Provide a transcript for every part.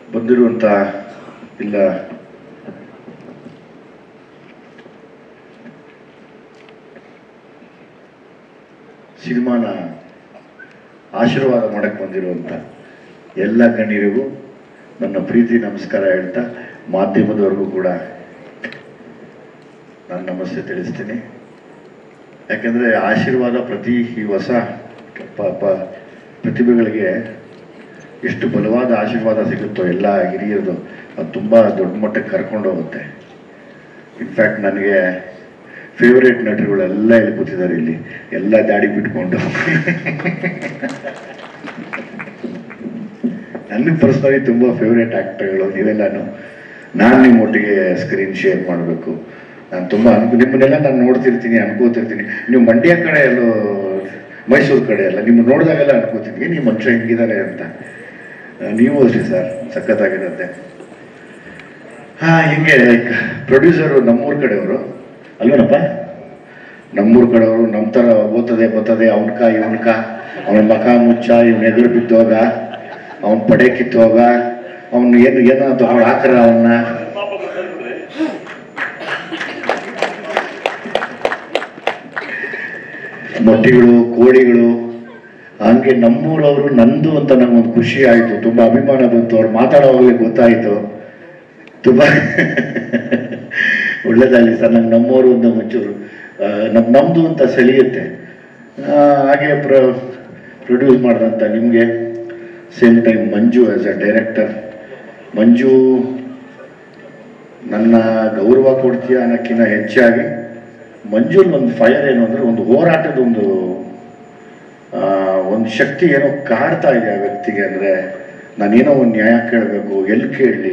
ಬಂದಿರುವಂಥ ಇಲ್ಲ ಸಿನಿಮಾನ ಆಶೀರ್ವಾದ ಮಾಡಕ್ಕೆ ಬಂದಿರುವಂಥ ಎಲ್ಲ ಗಣ್ಯರಿಗೂ ನನ್ನ ಪ್ರೀತಿ ನಮಸ್ಕಾರ ಹೇಳ್ತಾ ಮಾಧ್ಯಮದವರೆಗೂ ಕೂಡ ನಾನು ನಮಸ್ತೆ ತಿಳಿಸ್ತೀನಿ. ಯಾಕೆಂದರೆ ಆಶೀರ್ವಾದ ಪ್ರತಿ ಈ ಹೊಸ ಪ್ರತಿಭೆಗಳಿಗೆ ಎಷ್ಟು ಬಲವಾದ ಆಶೀರ್ವಾದ ಸಿಗುತ್ತೋ ಎಲ್ಲ ಹಿರಿಯರದು ಅದು ತುಂಬ ದೊಡ್ಡ ಮಟ್ಟಕ್ಕೆ ಕರ್ಕೊಂಡು ಹೋಗುತ್ತೆ. ಇನ್ಫ್ಯಾಕ್ಟ್ ನನಗೆ ಫೇವ್ರೇಟ್ ನಟರುಗಳೆಲ್ಲ ಇಲ್ಲಿ ಕೂತಿದ್ದಾರೆ, ಇಲ್ಲಿ ಎಲ್ಲ ದಾಡಿ ಬಿಟ್ಕೊಂಡು. ನನಗೆ ಪರ್ಸನಲಿ ತುಂಬ ಫೇವ್ರೇಟ್ ಆ್ಯಕ್ಟರ್ಗಳು ನೀವೆಲ್ಲನೂ. ನಾನು ನಿಮ್ಮೊಟ್ಟಿಗೆ ಸ್ಕ್ರೀನ್ ಶೇರ್ ಮಾಡಬೇಕು. ನಾನು ತುಂಬ ನಿಮ್ಮನ್ನೆಲ್ಲ ನಾನು ನೋಡ್ತಿರ್ತೀನಿ, ಅನ್ಕೋತಿರ್ತೀನಿ. ನೀವು ಮಂಡ್ಯ ಕಡೆ ಎಲ್ಲೋ ಮೈಸೂರು ಕಡೆ ಎಲ್ಲ ನಿಮ್ಮ ನೋಡಿದಾಗೆಲ್ಲ ಅನ್ಕೋತಿದ್ವಿ ನಿಮ್ಮ ಮನುಷ್ಯ ಹೆಂಗಿದ್ದಾರೆ ಅಂತ. ನೀವು ಅಷ್ಟೇ ಸರ್, ಸಖತ್ತಾಗಿರುತ್ತೆ. ಹಿಂಗೆ ಲೈಕ್ ಪ್ರೊಡ್ಯೂಸರು ನಮ್ಮೂರ ಕಡೆಯವರು ಅಲ್ವೇನಪ್ಪ, ನಮ್ಮೂರ ಕಡೆಯವರು ನಮ್ಮ ಥರ ಬರ್ತದೆ ಅವನ್ಕ ಇವನ್ಕ, ಅವನ ಮಖ ಮುಚ್ಚ, ಇವನ ಎದುರು ಬಿದ್ದೋಗ, ಅವನ ಪಡೆ ಕಿತ್ತೋಗ, ಅವನು ಏನೋ ತಗೊಂಡು ಹಾಕ್ರ ಅವನ್ನ. ಮೊಟ್ಟೆಗಳು, ಕೋಳಿಗಳು, ಹಂಗೆ ನಮ್ಮೂರವರು ನಂದು ಅಂತ ನಮಗೊಂದು ಖುಷಿ ಆಯಿತು, ತುಂಬ ಅಭಿಮಾನ ಬಂತು. ಅವ್ರು ಮಾತಾಡೋವಾಗಲೇ ಗೊತ್ತಾಯಿತು. ತುಂಬ ಒಳ್ಳೇದಾಗಲಿ ಸರ್. ನಂಗೆ ನಮ್ಮವರು ಅಂತ ಮುಂಚೂರು ನಮ್ಮದು ಅಂತ ಸೆಳೆಯುತ್ತೆ. ಹಾಗೆ ಪ್ರೊಡ್ಯೂಸ್ ಮಾಡಿದಂಥ ನಿಮಗೆ same time Manju as a director. Manju ನನ್ನ ಗೌರವ ಕೊಡ್ತೀಯ ಅನ್ನೋಕ್ಕಿಂತ ಹೆಚ್ಚಾಗಿ ಮಂಜುಲ್ ಒಂದು ಫೈರ್ ಏನು ಅಂದರೆ ಒಂದು ಹೋರಾಟದ ಒಂದು ಶಕ್ತಿ ಏನೋ ಕಾಡ್ತಾ ಇದೆ ಆ ವ್ಯಕ್ತಿಗೆ. ಅಂದರೆ ನಾನೇನೋ ಒಂದು ನ್ಯಾಯ ಕೇಳಬೇಕು, ಎಲ್ಲಿ ಕೇಳಲಿ,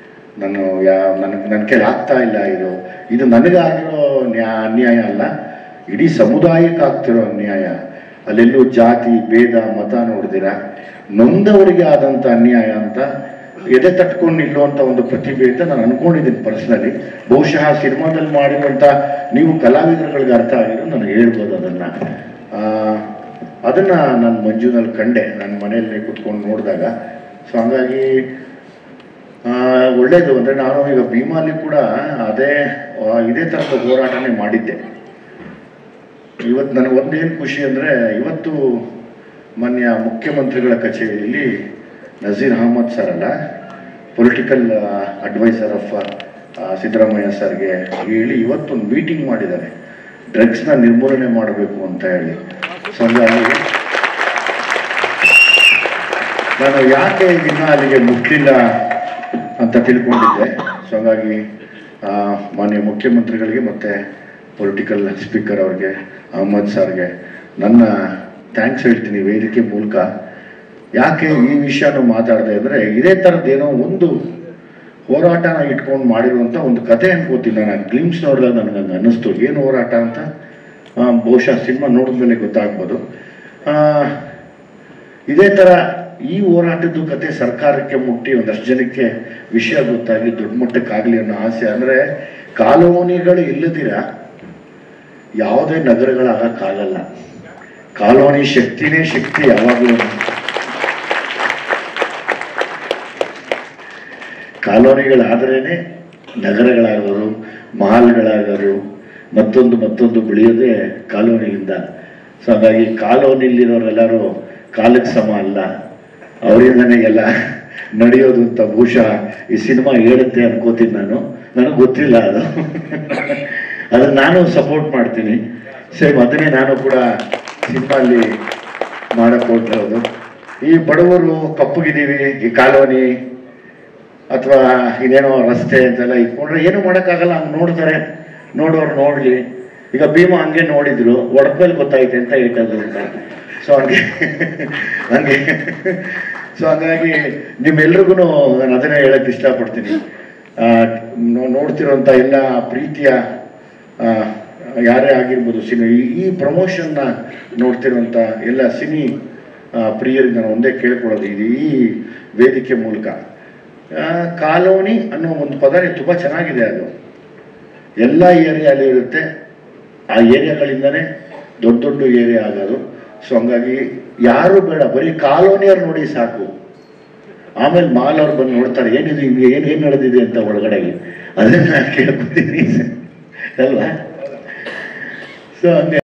ನನ್ನ ಕೈಲಿ ಆಗ್ತಾ ಇಲ್ಲ. ಇದು ನನಗಾಗಿರೋ ಅನ್ಯಾಯ ಅಲ್ಲ, ಇಡೀ ಸಮುದಾಯಕ್ಕೆ ಆಗ್ತಿರೋ ಅನ್ಯಾಯ. ಅಲ್ಲೆಲ್ಲೂ ಜಾತಿ ಭೇದ ಮತ ನೋಡಿದಿರ, ನೊಂದವರಿಗೆ ಆದಂಥ ಅನ್ಯಾಯ ಅಂತ ಎದೆ ತಟ್ಕೊಂಡು ನಿಲ್ಲುವಂಥ ಒಂದು ಪ್ರತಿಭೆ ಅಂತ ನಾನು ಅನ್ಕೊಂಡಿದ್ದೀನಿ ಪರ್ಸನಲಿ. ಬಹುಶಃ ಸಿನಿಮಾದಲ್ಲಿ ಮಾಡಿರುವಂಥ ನೀವು ಕಲಾವಿದರುಗಳಿಗೆ ಅರ್ಥ ಆಗಿರೋ ನನಗೆ ಹೇಳ್ಬೋದು ಅದನ್ನು ನಾನು ಮಂಜುನಲ್ಲಿ ಕಂಡೆ, ನನ್ನ ಮನೆಯಲ್ಲೇ ಕೂತ್ಕೊಂಡು ನೋಡಿದಾಗ. ಸೊ ಹಂಗಾಗಿ ಒಳ್ಳೇದು. ಅಂದರೆ ನಾನು ಈಗ ಭೀಮಾಲಿ ಕೂಡ ಇದೇ ಥರದ ಹೋರಾಟನೇ ಮಾಡಿದ್ದೆ. ಇವತ್ತು ನನಗೆ ಒಂದೇನು ಖುಷಿ ಅಂದರೆ, ಇವತ್ತು ಮಾನ್ಯ ಮುಖ್ಯಮಂತ್ರಿಗಳ ಕಚೇರಿಯಲ್ಲಿ ನಜೀರ್ ಅಹಮದ್ ಸರ್ ಅಲ್ಲ, ಪೊಲಿಟಿಕಲ್ ಅಡ್ವೈಸರ್ ಆಫ್ ಸಿದ್ದರಾಮಯ್ಯ ಸರ್ಗೆ ಹೇಳಿ ಇವತ್ತೊಂದು ಮೀಟಿಂಗ್ ಮಾಡಿದ್ದಾರೆ, ಡ್ರಗ್ಸ್ನ ನಿರ್ಮೂಲನೆ ಮಾಡಬೇಕು ಅಂತ ಹೇಳಿ. ಸೊ ಹಂಗಾಗಿ ನಾನು ಯಾಕೆ ಇದನ್ನ ಅಲ್ಲಿಗೆ ಮುಟ್ಲಿಲ್ಲ ಅಂತ ತಿಳ್ಕೊಂಡಿದ್ದೆ. ಸೊ ಹಾಗಾಗಿ ಮಾನ್ಯ ಮುಖ್ಯಮಂತ್ರಿಗಳಿಗೆ ಮತ್ತು ಪೊಲಿಟಿಕಲ್ ಸ್ಪೀಕರ್ ಅವ್ರಿಗೆ, ಅಹಮದ್ ಸರ್ಗೆ ನನ್ನ ಥ್ಯಾಂಕ್ಸ್ ಹೇಳ್ತೀನಿ ವೇದಿಕೆ ಮೂಲಕ. ಯಾಕೆ ಈ ವಿಷಯನೂ ಮಾತಾಡಿದೆ ಅಂದರೆ, ಇದೇ ಥರದ್ದೇನೋ ಒಂದು ಹೋರಾಟನ ಇಟ್ಕೊಂಡು ಮಾಡಿರುವಂಥ ಒಂದು ಕತೆ ಅನ್ಕೋತೀನಿ. ನಾನು ಗ್ಲಿಮ್ಸ್ ನೋಡಿದಾಗ ನನಗೆ ಅನ್ನಿಸ್ತು ಏನು ಹೋರಾಟ ಅಂತ. ಬಹುಶಃ ಸಿನಿಮಾ ನೋಡಿದ್ಮೇಲೆ ಗೊತ್ತಾಗ್ಬೋದು. ಇದೇ ಥರ ಈ ಹೋರಾಟದ ಕತೆ ಸರ್ಕಾರಕ್ಕೆ ಮುಟ್ಟಿ ಒಂದಷ್ಟು ಜನಕ್ಕೆ ವಿಷಯ ಗೊತ್ತಾಗಿ ದೊಡ್ಡ ಮಟ್ಟಕ್ಕಾಗಲಿ ಅನ್ನೋ ಆಸೆ. ಅಂದರೆ ಕಾಲೋನಿಗಳು ಇಲ್ಲದಿರ ಯಾವುದೇ ನಗರಗಳಾಗಕ್ಕಾಗಲ್ಲ. ಕಾಲೋನಿ ಶಕ್ತಿನೇ ಶಕ್ತಿ ಯಾವಾಗಲೂ. ಕಾಲೋನಿಗಳಾದ್ರೇ ನಗರಗಳಾಗೋರು, ಮಾಲ್ಗಳಾಗೋರು, ಮತ್ತೊಂದು ಬೆಳೆಯೋದೇ ಕಾಲೋನಿಯಿಂದ. ಸೊ ಹಾಗಾಗಿ ಕಾಲೋನಿಲಿರೋರೆಲ್ಲರೂ ಕಾಲಕ್ಕೆ ಸಮ ಅಲ್ಲ, ಅವರಿಂದನೇ ಎಲ್ಲ ನಡೆಯೋದು ಅಂತ ಬಹುಶಃ ಈ ಸಿನಿಮಾ ಹೇಳುತ್ತೆ ಅನ್ಕೋತೀನಿ. ನನಗೆ ಗೊತ್ತಿಲ್ಲ ಅದನ್ನು ನಾನು ಸಪೋರ್ಟ್ ಮಾಡ್ತೀನಿ. ಸೇಮ್ ಅದನ್ನೇ ನಾನು ಕೂಡ ಸಿನಿಮಾಲ್ಲಿ ಮಾಡಕ್ಕೆ ಹೊರಟಿರೋದು. ಈ ಬಡವರು ಕಪ್ಪಗಿದ್ದೀವಿ, ಈ ಕಾಲೋನಿ ಅಥವಾ ಇದೇನೋ ರಸ್ತೆ ಅಂತೆಲ್ಲ ಇಟ್ಕೊಂಡ್ರೆ ಏನೂ ಮಾಡೋಕ್ಕಾಗಲ್ಲ. ಹಂಗೆ ನೋಡ್ತಾರೆ, ನೋಡೋರು ನೋಡಲಿ. ಈಗ ಭೀಮಾ ಹಂಗೆ ನೋಡಿದ್ರು, ಒಡಪಲ್ಲಿ ಗೊತ್ತಾಯ್ತು ಅಂತ ಹೇಳ್ತದ್ದು ಅಂತ. ಸೊ ಹಂಗಾಗಿ ನಿಮ್ಮೆಲ್ರಿಗೂ ನಾನು ಅದನ್ನೇ ಹೇಳಕ್ಕೆ ಇಷ್ಟಪಡ್ತೀನಿ. ನೋಡ್ತಿರೋಂಥ ಎಲ್ಲ ಪ್ರೀತಿಯ ಯಾರೇ ಆಗಿರ್ಬೋದು, ಈ ಪ್ರಮೋಷನ್ನ ನೋಡ್ತಿರೋಂಥ ಎಲ್ಲ ಸಿನಿ ಪ್ರಿಯರಿಗೆ ನಾನು ಒಂದೇ ಕೇಳ್ಕೊಳ್ಳೋದು, ಇದು ಈ ವೇದಿಕೆ ಮೂಲಕ. ಕಾಲೋನಿ ಅನ್ನೋ ಒಂದು ಪದನೇ ತುಂಬ ಚೆನ್ನಾಗಿದೆ. ಅದು ಎಲ್ಲ ಏರಿಯಾಲಿ ಇರುತ್ತೆ, ಆ ಏರಿಯಾಗಳಿಂದನೇ ದೊಡ್ಡ ಏರಿಯಾ ಆಗೋದು. ಸೊ ಹಂಗಾಗಿ ಯಾರು ಬೇಡ, ಬರೀ ಕಾಲೋನಿಯವ್ರು ನೋಡಿ ಸಾಕು. ಆಮೇಲೆ ಮಾಲ್ ಅವ್ರು ಬಂದು ನೋಡ್ತಾರೆ ಏನಿದು ಹಿಂಗೆ ಏನ್ ನಡೆದಿದೆ ಅಂತ ಒಳಗಡೆಗೆ, ಅದನ್ನ ನಾನು ಕೇಳ್ಕೊತೀನಿ ಅಲ್ವಾ. ಸೊ ಹಂಗೆ